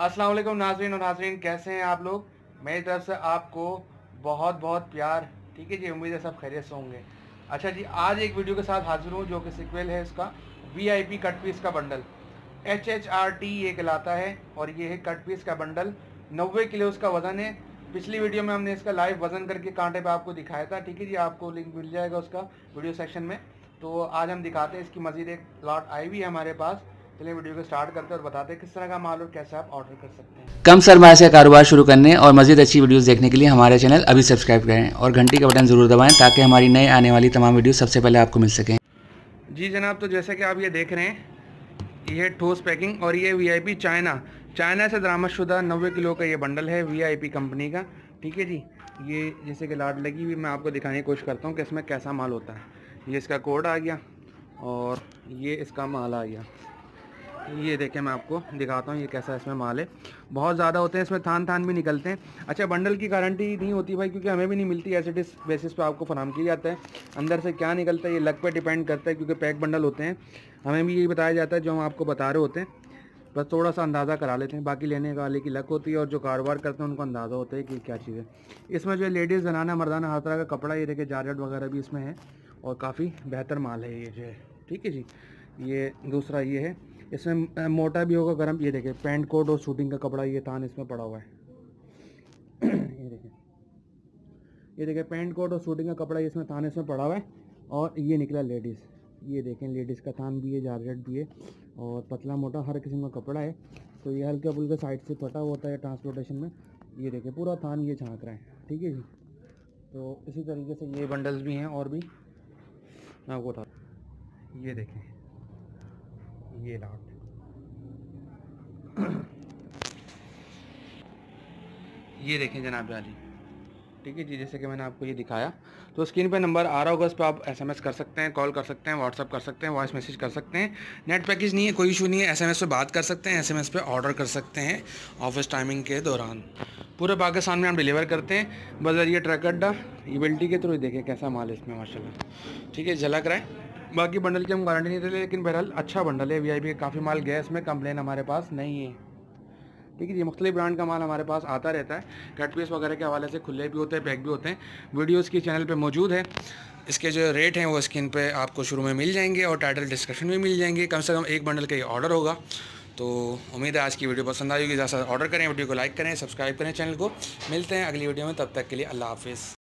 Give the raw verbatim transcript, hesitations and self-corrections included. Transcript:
अस्सलाम वालेकुम नाज़रीन और नाज़रीन, कैसे हैं आप लोग। मेरी तरफ से आपको बहुत बहुत प्यार। ठीक है जी, उम्मीद है सब खैरियत से होंगे। अच्छा जी, आज एक वीडियो के साथ हाजिर हूँ जो कि सिक्वल है इसका वीआईपी कट पीस का bundle. H H R T ये कहलाता है और ये है कट पीस का बंडल। नब्बे किलो उसका वज़न है। पिछली वीडियो में हमने इसका लाइव वज़न करके कांटे पे आपको दिखाया था। ठीक है जी, आपको लिंक मिल जाएगा उसका वीडियो सेक्शन में। तो आज हम दिखाते हैं इसकी मज़ीद एक लॉट आई हुई है हमारे पास। चलिए वीडियो को स्टार्ट करते हैं और बताते हैं किस तरह का माल और कैसे आप ऑर्डर कर सकते हैं। कम सरमाए से कारोबार शुरू करने और मज़ीद अच्छी वीडियोस देखने के लिए हमारे चैनल अभी सब्सक्राइब करें और घंटी का बटन ज़रूर दबाएं ताकि हमारी नए आने वाली तमाम वीडियो सबसे पहले आपको मिल सकें। जी जनाब, तो जैसे कि आप ये देख रहे हैं, ये है ठोस पैकिंग और ये वीआईपी चाइना चाइना से दरामदशुदा नब्बे किलो का ये बंडल है वीआईपी कंपनी का। ठीक है जी, ये जैसे कि लाट लगी हुई, मैं आपको दिखाने की कोशिश करता हूँ कि इसमें कैसा माल होता है। ये इसका कोड आ गया और ये इसका माल आ गया। ये देखें, मैं आपको दिखाता हूँ ये कैसा इसमें माल है। बहुत ज़्यादा होते हैं इसमें, थान थान भी निकलते हैं। अच्छा, बंडल की गारंटी नहीं होती भाई, क्योंकि हमें भी नहीं मिलती। एज इट इज़ बेसिस पे आपको फराहम किया जाता है। अंदर से क्या निकलता है ये लक पे डिपेंड करता है, क्योंकि पैक बंडल होते हैं। हमें भी यही बताया जाता है जो हम आपको बता रहे होते हैं, बस थोड़ा सा अंदाज़ा करा लेते हैं। बाकी लेने वाले की लक होती है और जो कारोबार करते हैं उनको अंदाज़ा होता है कि क्या चीज़ है। इसमें जो लेडीज़ जनाना मर्दाना हर तरह का कपड़ा, ये देखिए जारजेट वगैरह भी इसमें है और काफ़ी बेहतर माल है ये जो है। ठीक है जी, ये दूसरा ये है, इसमें मोटा भी होगा गर्म। ये देखिए पैंट कोट और शूटिंग का कपड़ा, ये थान इसमें पड़ा हुआ है। ये देखिए, ये देखिए पैंट कोट और शूटिंग का कपड़ा इसमें थान इसमें पड़ा हुआ है। और ये निकला लेडीज़, ये देखें लेडीज़ का थान भी है, जारजेट भी है और पतला मोटा हर किस्म का कपड़ा है। तो ये हल्का फुल्का साइड से फटा होता है ट्रांसपोर्टेशन में। ये देखिए पूरा थान ये झाँक रहा है। ठीक है जी, तो इसी तरीके से ये बंडल्स भी हैं और भी मैं आपको बता, ये देखें ये लाट ये देखें जनाब जाली। ठीक है जी, जैसे कि मैंने आपको ये दिखाया, तो स्क्रीन पे नंबर आ रहा होगा, उस पर आप एसएमएस कर सकते हैं, कॉल कर सकते हैं, व्हाट्सअप कर सकते हैं, वॉइस मैसेज कर सकते हैं। नेट पैकेज नहीं है, कोई इशू नहीं है, एसएमएस पे बात कर सकते हैं, एसएमएस पे ऑर्डर कर सकते हैं ऑफिस टाइमिंग के दौरान। पूरे पाकिस्तान में हम डिलीवर करते हैं बजरिए ट्रक अड्डा ईबिलिटी के थ्रू। देखें कैसा माल है इसमें माशाल्लाह। ठीक है, झलक रहा है। बाकी बंडल की हम गारंटी नहीं देते, लेकिन बहरहाल अच्छा बंडल है वीआईपी। काफ़ी माल गया इसमें, कंप्लेन हमारे पास नहीं है। ठीक है जी, मुख्तलिफ ब्रांड का माल हमारे पास आता रहता है। कट पीस वगैरह के हवाले से खुले भी होते हैं, पैक भी होते हैं। वीडियोस की चैनल पे मौजूद है। इसके जो रेट हैं वो स्क्रीन पे आपको शुरू में मिल जाएंगे और टाइटल डिस्क्रिप्शन में मिल जाएंगे। कम से कम एक बंडल का ये ऑर्डर होगा। तो उम्मीद है आज की वीडियो पसंद आई होगी। ज़्यादा से ऑर्डर करें, वीडियो को लाइक करें, सब्सक्राइब करें चैनल को। मिलते हैं अगली वीडियो में, तब तक के लिए अल्लाह हाफिज़।